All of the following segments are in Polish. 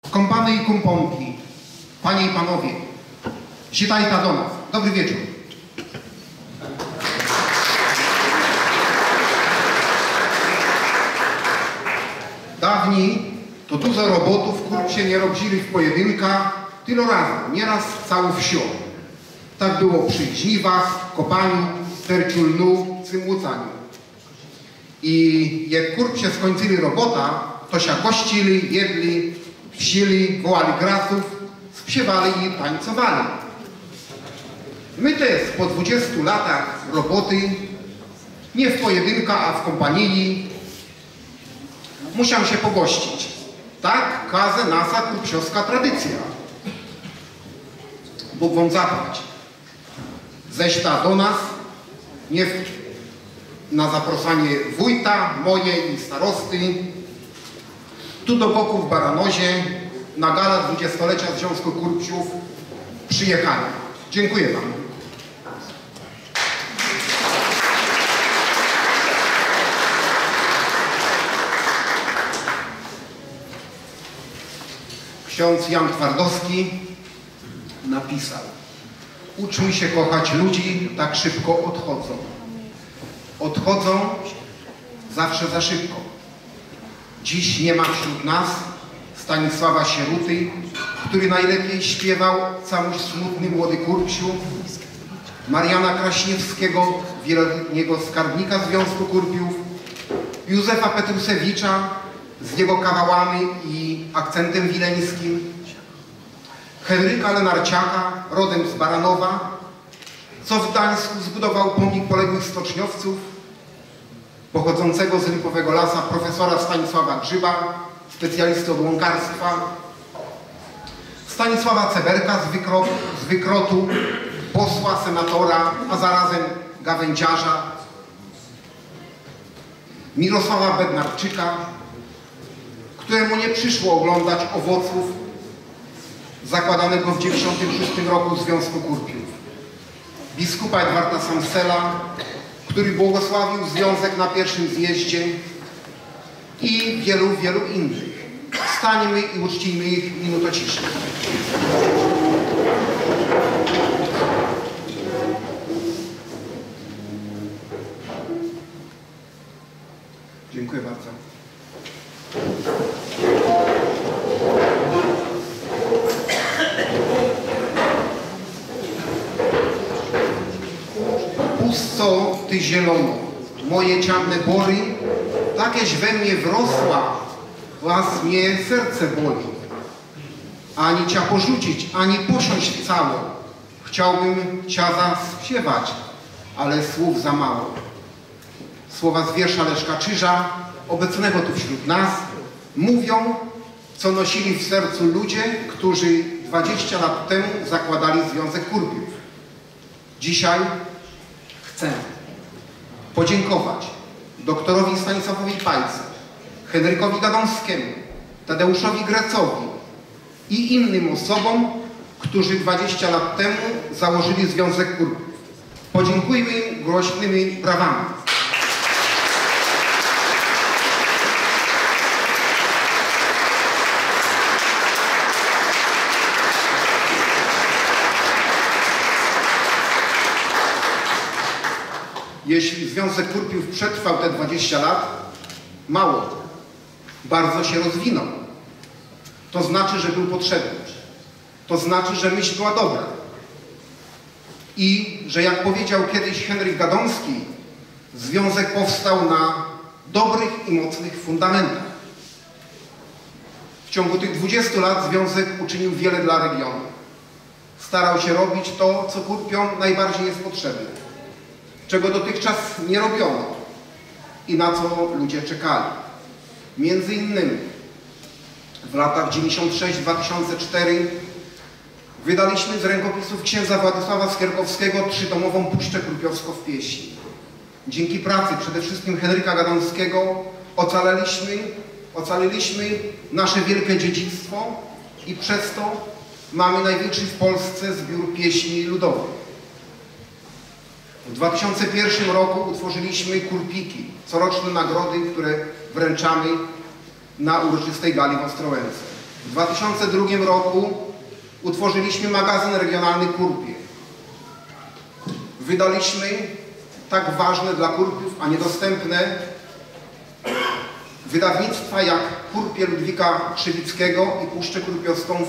Kompany i kumponki, panie i panowie, witajcie do nas. Dobry wieczór. Dawniej to dużo robotów kurczę nie robili w pojedynka, tyle razy, nieraz całą wsią. Tak było przy żniwach, kopaniu, terciu lnu, cymłucaniu. I jak kurczę skończyli robota, to się gościli, jedli, psili, wołali grasów, śpiewali i tańcowali. My też po 20 latach roboty, nie w pojedynka, a w kompanii, musiał się pogościć. Tak każe nasza kurczowska tradycja. Bóg wam zapłać. Ześta do nas, nie na zaproszenie wójta, moje i starosty, tu do boku w Baranozie, na gala 20-lecia Związku Kurczów przyjechali. Dziękuję wam. Ksiądz Jan Twardowski napisał: uczmy się kochać ludzi, tak szybko odchodzą. Odchodzą zawsze za szybko. Dziś nie ma wśród nas Stanisława Sieruty, który najlepiej śpiewał całość smutny młody kurciu, Mariana Kraśniewskiego, wieloletniego skarbnika Związku Kurpiów, Józefa Petrusewicza z jego kawałami i akcentem wileńskim, Henryka Lenarciaka, rodem z Baranowa, co w Gdańsku zbudował pomnik poległych stoczniowców, pochodzącego z Lipowego Lasa profesora Stanisława Grzyba, specjalisty od łąkarstwa, Stanisława Ceberka z Wykrotu, posła, senatora, a zarazem gawędziarza, Mirosława Bednarczyka, któremu nie przyszło oglądać owoców zakładanego w 1996 roku Związku Kurpiów, biskupa Edwarda Samsela, który błogosławił związek na pierwszym zjeździe, i wielu, wielu innych. Wstańmy i uczcijmy ich minutą ciszy. Dziękuję bardzo. Pusto ty zielono, moje ciemne bory, takieś we mnie wrosła, was mnie serce boli. Ani cię porzucić, ani posiąść cało. Chciałbym cię zaśpiewać, ale słów za mało. Słowa z wiersza Leszka Czyża, obecnego tu wśród nas, mówią, co nosili w sercu ludzie, którzy 20 lat temu zakładali Związek Kurpiów. Dzisiaj chcę podziękować doktorowi Stanisławowi Pajce, Henrykowi Gadomskiemu, Tadeuszowi Grecowi i innym osobom, którzy 20 lat temu założyli Związek Kurpiów. Podziękujmy im głośnymi brawami. Jeśli Związek Kurpiów przetrwał te 20 lat, mało, bardzo się rozwinął. To znaczy, że był potrzebny. To znaczy, że myśl była dobra. I że, jak powiedział kiedyś Henryk Gadomski, związek powstał na dobrych i mocnych fundamentach. W ciągu tych 20 lat związek uczynił wiele dla regionu. Starał się robić to, co Kurpiom najbardziej jest potrzebne, czego dotychczas nie robiono i na co ludzie czekali. Między innymi w latach 96-2004 wydaliśmy z rękopisów księdza Władysława Skierkowskiego 3-tomową Puszczę Kurpiowską w pieśni. Dzięki pracy przede wszystkim Henryka Gadomskiego ocaliliśmy nasze wielkie dziedzictwo i przez to mamy największy w Polsce zbiór pieśni ludowych. W 2001 roku utworzyliśmy Kurpiki, coroczne nagrody, które wręczamy na uroczystej gali w Ostrołęce. W 2002 roku utworzyliśmy magazyn regionalny Kurpie. Wydaliśmy tak ważne dla Kurpiów, a niedostępne wydawnictwa jak Kurpie Ludwika Krzywickiego i Puszczę Kurpiowską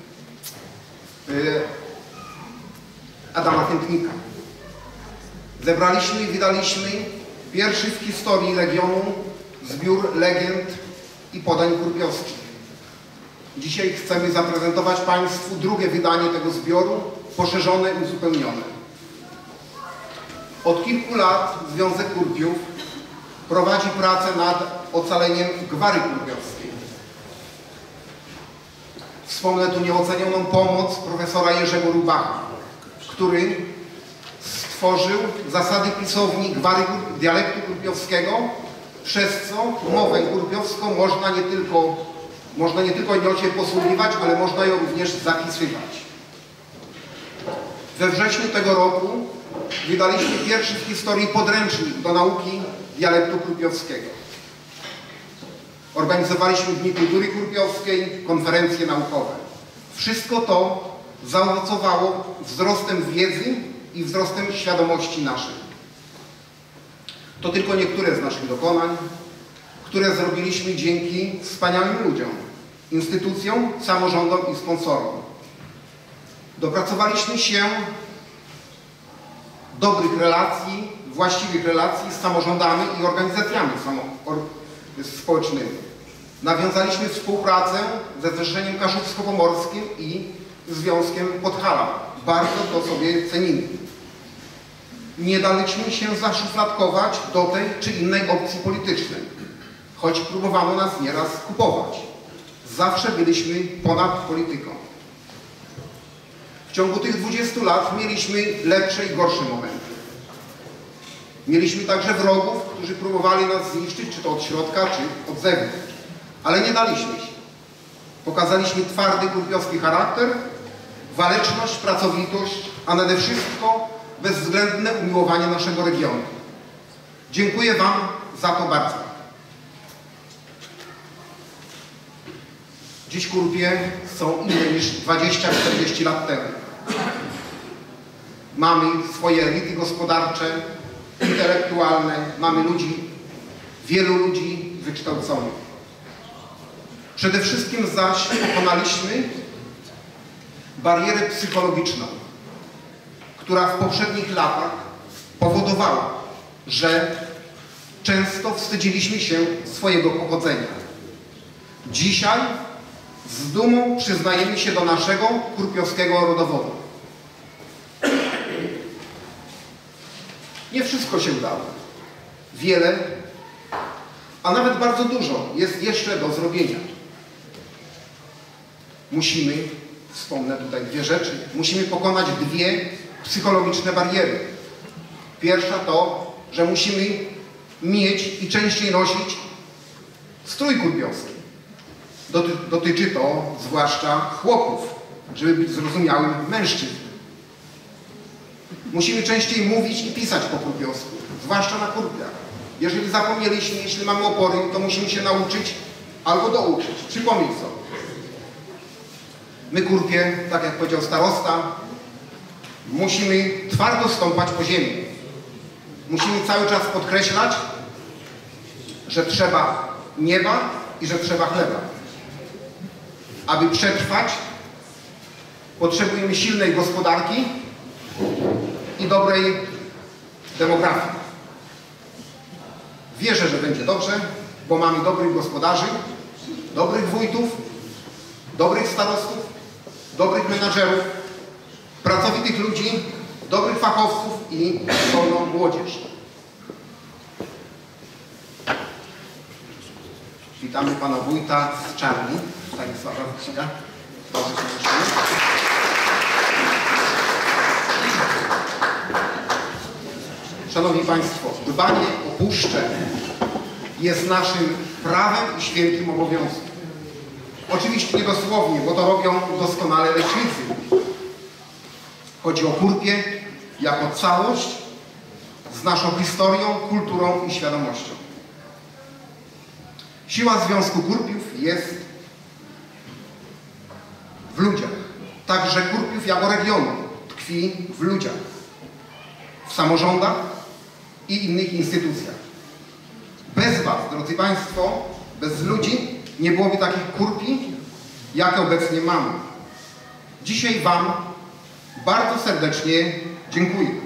Adama Tętnika. Zebraliśmy i wydaliśmy pierwszy w historii Legionu zbiór legend i podań kurpiowskich. Dzisiaj chcemy zaprezentować Państwu drugie wydanie tego zbioru, poszerzone i uzupełnione. Od kilku lat Związek Kurpiów prowadzi pracę nad ocaleniem gwary kurpiowskiej. Wspomnę tu nieocenioną pomoc profesora Jerzego Rubacha, który stworzył zasady pisowni gwary dialektu kurpiowskiego, przez co mowę kurpiowską można nie tylko nią się posługiwać, ale można ją również zapisywać. We wrześniu tego roku wydaliśmy pierwszy w historii podręcznik do nauki dialektu kurpiowskiego. Organizowaliśmy Dni Kultury Kurpiowskiej, konferencje naukowe. Wszystko to zaowocowało wzrostem wiedzy i wzrostem świadomości naszej. To tylko niektóre z naszych dokonań, które zrobiliśmy dzięki wspaniałym ludziom, instytucjom, samorządom i sponsorom. Dopracowaliśmy się dobrych relacji, właściwych relacji z samorządami i organizacjami społecznymi. Nawiązaliśmy współpracę ze Zrzeszeniem Kaszubsko-Pomorskim i Związkiem Podhala. Bardzo to sobie cenimy. Nie daliśmy się zaszufladkować do tej czy innej opcji politycznej, choć próbowano nas nieraz kupować. Zawsze byliśmy ponad polityką. W ciągu tych 20 lat mieliśmy lepsze i gorsze momenty. Mieliśmy także wrogów, którzy próbowali nas zniszczyć, czy to od środka, czy od zewnątrz. Ale nie daliśmy się. Pokazaliśmy twardy kurpiowski charakter, waleczność, pracowitość, a nade wszystko bezwzględne umiłowanie naszego regionu. Dziękuję Wam za to bardzo. Dziś Kurpie są inne niż 20-40 lat temu. Mamy swoje elity gospodarcze, intelektualne, mamy wielu ludzi wykształconych. Przede wszystkim zaś pokonaliśmy barierę psychologiczną, która w poprzednich latach powodowała, że często wstydziliśmy się swojego pochodzenia. Dzisiaj z dumą przyznajemy się do naszego kurpiowskiego rodowodu. Nie wszystko się udało. Wiele, a nawet bardzo dużo jest jeszcze do zrobienia. Musimy, wspomnę tutaj dwie rzeczy, musimy pokonać dwie psychologiczne bariery. Pierwsza to, że musimy mieć i częściej nosić strój kurpiowski. Dotyczy to zwłaszcza chłopów, żeby być zrozumiałym mężczyzn. Musimy częściej mówić i pisać po kurpiowsku, zwłaszcza na Kurpiach. Jeżeli zapomnieliśmy, jeśli mamy opory, to musimy się nauczyć albo douczyć. Przypomnij sobie. My Kurpie, tak jak powiedział starosta, musimy twardo stąpać po ziemi. Musimy cały czas podkreślać, że trzeba nieba i że trzeba chleba. Aby przetrwać, potrzebujemy silnej gospodarki i dobrej demografii. Wierzę, że będzie dobrze, bo mamy dobrych gospodarzy, dobrych wójtów, dobrych starostów, dobrych menadżerów, pracowitych ludzi, dobrych fachowców i zdolną młodzież. Witamy pana wójta z Czarni, Stanisława Wójcika. Bardzo serdecznie. Szanowni Państwo, dbanie o puszczę jest naszym prawem i świętym obowiązkiem. Oczywiście nie dosłownie, bo to robią doskonale leśnicy. Chodzi o Kurpie jako całość z naszą historią, kulturą i świadomością. Siła Związku Kurpiów jest w ludziach. Także Kurpiów jako regionu tkwi w ludziach, w samorządach i innych instytucjach. Bez was, drodzy Państwo, bez ludzi nie byłoby takich Kurpi, jakie obecnie mamy. Dzisiaj wam bardzo serdecznie dziękuję.